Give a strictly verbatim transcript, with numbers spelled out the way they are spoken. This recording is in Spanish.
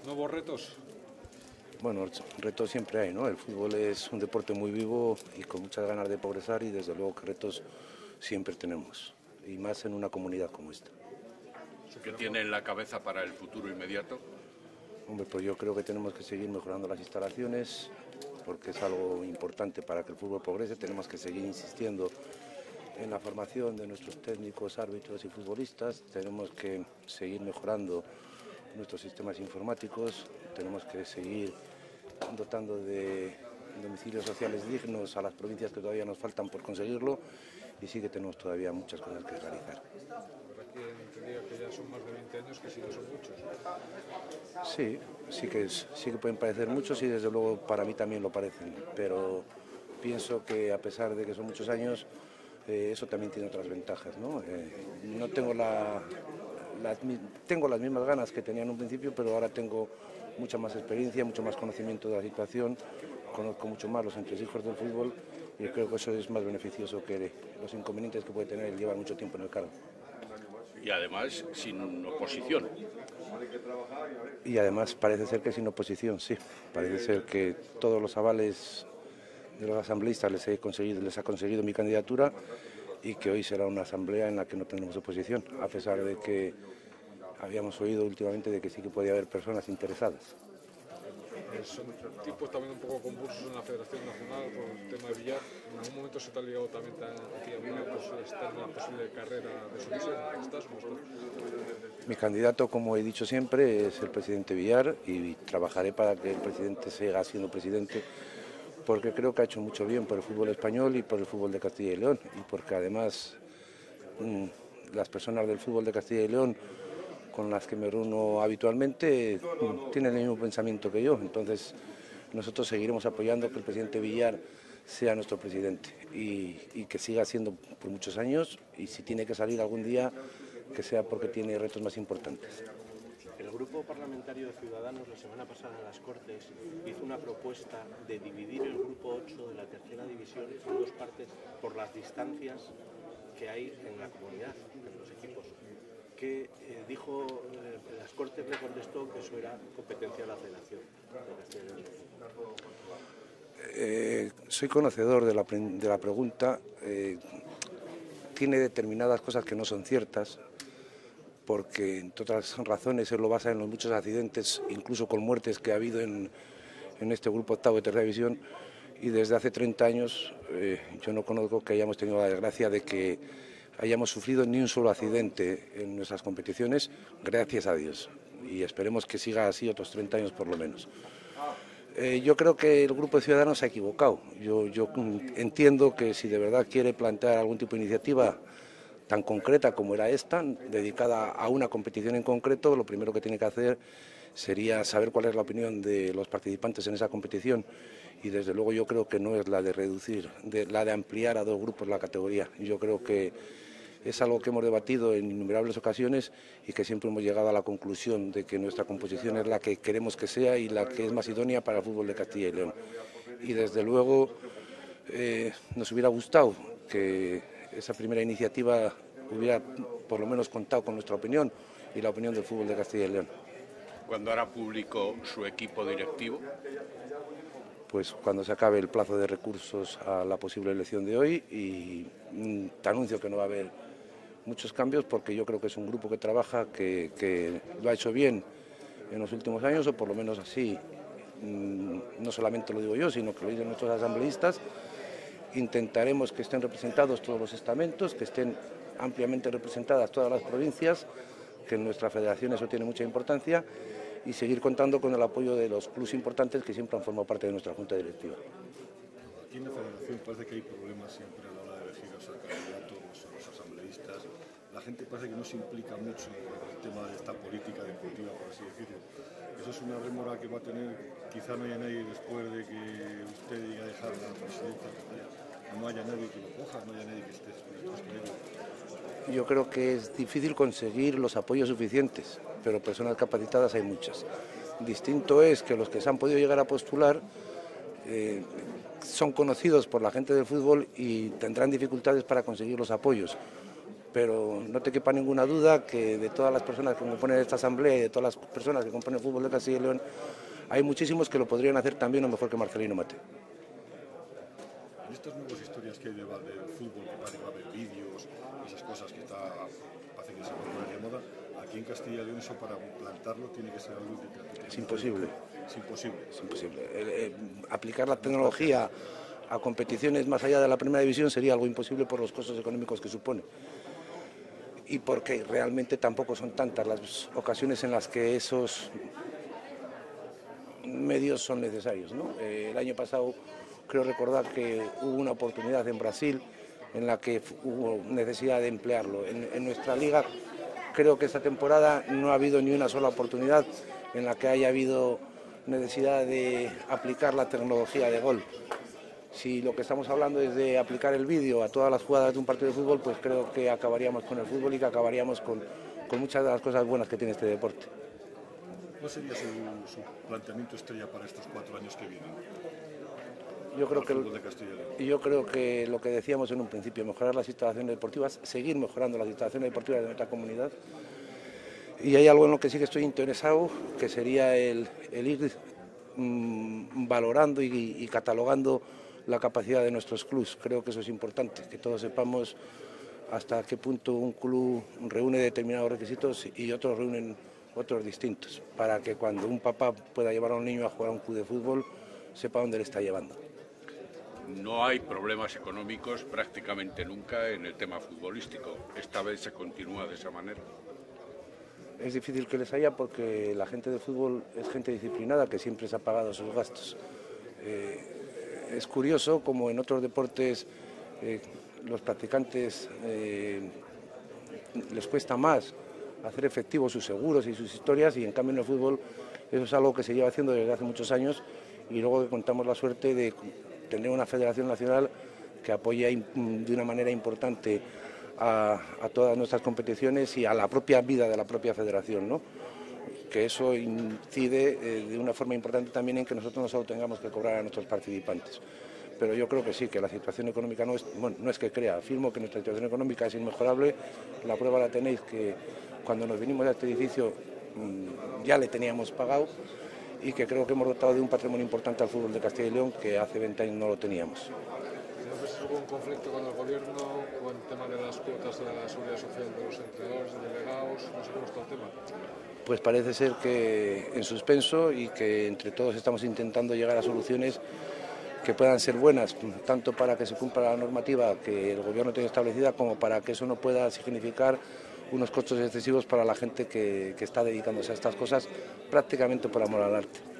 ¿Nuevos retos? Bueno, retos siempre hay, ¿no? El fútbol es un deporte muy vivo y con muchas ganas de progresar y desde luego que retos siempre tenemos, y más en una comunidad como esta. ¿Qué tiene en la cabeza para el futuro inmediato? Hombre, pues yo creo que tenemos que seguir mejorando las instalaciones porque es algo importante para que el fútbol progrese. Tenemos que seguir insistiendo en la formación de nuestros técnicos, árbitros y futbolistas. Tenemos que seguir mejorando nuestros sistemas informáticos. Tenemos que seguir dotando de domicilios sociales dignos a las provincias que todavía nos faltan por conseguirlo, y sí que tenemos todavía muchas cosas que realizar. Entendía que ya son más de veinte años, que sí que son muchos. Sí, sí que, es, sí que pueden parecer muchos y desde luego para mí también lo parecen, pero pienso que a pesar de que son muchos años, eh, eso también tiene otras ventajas, ¿no? Eh, no tengo, la, las, tengo las mismas ganas que tenía en un principio, pero ahora tengo mucha más experiencia, mucho más conocimiento de la situación, conozco mucho más los entresijos del fútbol y creo que eso es más beneficioso que los inconvenientes que puede tener el llevar mucho tiempo en el cargo. Y además sin oposición. Y además parece ser que sin oposición, sí. Parece ser que todos los avales de los asambleístas les, he conseguido, les ha conseguido mi candidatura y que hoy será una asamblea en la que no tendremos oposición, a pesar de que habíamos oído últimamente de que sí que podía haber personas interesadas. Son tipos también un poco convulsos en la Federación Nacional por el tema de Villar. ¿En algún momento se te ha ligado también a ti a Villar, pues, estar en una posible carrera de sumisión? ¿Estás o no estás? Mi candidato, como he dicho siempre, es el presidente Villar y trabajaré para que el presidente siga siendo presidente, porque creo que ha hecho mucho bien por el fútbol español y por el fútbol de Castilla y León, y porque además mmm, las personas del fútbol de Castilla y León con las que me reúno habitualmente tienen el mismo pensamiento que yo. Entonces nosotros seguiremos apoyando que el presidente Villar sea nuestro presidente y, y que siga siendo por muchos años, y si tiene que salir algún día que sea porque tiene retos más importantes. El grupo parlamentario de Ciudadanos la semana pasada en las Cortes hizo una propuesta de dividir el grupo ocho de la tercera división en dos partes por las distancias que hay en la comunidad, en los equipos. Que eh, dijo, eh, las Cortes le contestó que eso era competencia de la Federación de Castilla y León. Eh, soy conocedor de la, de la pregunta, eh, tiene determinadas cosas que no son ciertas, porque entre otras razones se lo basa en los muchos accidentes, incluso con muertes que ha habido en, en este grupo octavo de tercera división, y desde hace treinta años eh, yo no conozco que hayamos tenido la desgracia de que hayamos sufrido ni un solo accidente en nuestras competiciones, gracias a Dios, y esperemos que siga así otros treinta años por lo menos. Eh, yo creo que el Grupo de Ciudadanos se ha equivocado. Yo, yo entiendo que si de verdad quiere plantear algún tipo de iniciativa tan concreta como era esta, dedicada a una competición en concreto, lo primero que tiene que hacer sería saber cuál es la opinión de los participantes en esa competición, y desde luego yo creo que no es la de reducir, de, la de ampliar a dos grupos la categoría. Yo creo que es algo que hemos debatido en innumerables ocasiones y que siempre hemos llegado a la conclusión de que nuestra composición es la que queremos que sea y la que es más idónea para el fútbol de Castilla y León. Y desde luego eh, nos hubiera gustado que esa primera iniciativa hubiera por lo menos contado con nuestra opinión y la opinión del fútbol de Castilla y León. ¿Cuándo hará público su equipo directivo? Pues cuando se acabe el plazo de recursos a la posible elección de hoy, y mm, te anuncio que no va a haber muchos cambios porque yo creo que es un grupo que trabaja, que, que lo ha hecho bien en los últimos años, o por lo menos así, mmm, no solamente lo digo yo, sino que lo dicen nuestros asambleístas. Intentaremos que estén representados todos los estamentos, que estén ampliamente representadas todas las provincias, que en nuestra federación eso tiene mucha importancia, y seguir contando con el apoyo de los clubes importantes que siempre han formado parte de nuestra junta directiva. Aquí en la federación parece que hay problemas siempre a la hora de elegir a los candidatos, a los asambleístas. La gente parece que no se implica mucho en el tema de esta política deportiva, por así decirlo. Eso es una rémora que va a tener, quizá no haya nadie después de que usted llegue a dejar la presidencia, no haya nadie que lo coja, no haya nadie que esté dispuesto. Yo creo que es difícil conseguir los apoyos suficientes, pero personas capacitadas hay muchas. Distinto es que los que se han podido llegar a postular eh, son conocidos por la gente del fútbol y tendrán dificultades para conseguir los apoyos, pero no te quepa ninguna duda que de todas las personas que componen esta asamblea y de todas las personas que componen el fútbol de Castilla y León, hay muchísimos que lo podrían hacer también o mejor que Marcelino Mate. En estas nuevas historias que hay de, del fútbol, que parece que va a haber vídeos, esas cosas que está, parece que se va a poner de moda, aquí en Castilla y León eso para plantarlo tiene que ser algo que... que es imposible. Es imposible. Es imposible. Eh, eh, aplicar la tecnología a competiciones más allá de la primera división sería algo imposible por los costos económicos que supone. Y porque realmente tampoco son tantas las ocasiones en las que esos medios son necesarios, ¿no? Eh, el año pasado creo recordar que hubo una oportunidad en Brasil en la que hubo necesidad de emplearlo. En, en nuestra liga creo que esta temporada no ha habido ni una sola oportunidad en la que haya habido necesidad de aplicar la tecnología de gol. Si lo que estamos hablando es de aplicar el vídeo a todas las jugadas de un partido de fútbol, pues creo que acabaríamos con el fútbol y que acabaríamos con, con muchas de las cosas buenas que tiene este deporte. ¿Cuál sería su, su planteamiento estrella para estos cuatro años que vienen? Yo creo, que, yo creo que lo que decíamos en un principio, mejorar las instalaciones deportivas, seguir mejorando las instalaciones deportivas de nuestra comunidad. Y hay algo en lo que sí que estoy interesado, que sería el, el ir mmm, valorando y, y catalogando la capacidad de nuestros clubes. Creo que eso es importante, que todos sepamos hasta qué punto un club reúne determinados requisitos y otros reúnen otros distintos, para que cuando un papá pueda llevar a un niño a jugar a un club de fútbol, sepa dónde le está llevando. No hay problemas económicos prácticamente nunca en el tema futbolístico. Esta vez se continúa de esa manera. Es difícil que les haya porque la gente de fútbol es gente disciplinada que siempre se ha pagado sus gastos. Eh, es curioso como en otros deportes eh, los practicantes eh, les cuesta más hacer efectivos sus seguros y sus historias, y en cambio en el fútbol eso es algo que se lleva haciendo desde hace muchos años, y luego que contamos la suerte de tener una federación nacional que apoya de una manera importante a, a todas nuestras competiciones y a la propia vida de la propia federación, ¿no? Que eso incide eh, de una forma importante también en que nosotros no solo tengamos que cobrar a nuestros participantes. Pero yo creo que sí, que la situación económica no es, bueno, no es que crea, afirmo que nuestra situación económica es inmejorable. La prueba la tenéis que cuando nos vinimos a este edificio mmm, ya le teníamos pagado, y que creo que hemos dotado de un patrimonio importante al fútbol de Castilla y León que hace veinte años no lo teníamos. ¿No ves algún conflicto con el gobierno o el tema de las cuotas de la seguridad social de los entrenadores, de delegados? No sé cómo está el tema. Pues parece ser que en suspenso, y que entre todos estamos intentando llegar a soluciones que puedan ser buenas, tanto para que se cumpla la normativa que el gobierno tiene establecida, como para que eso no pueda significar unos costos excesivos para la gente que, que está dedicándose a estas cosas prácticamente por amor al arte.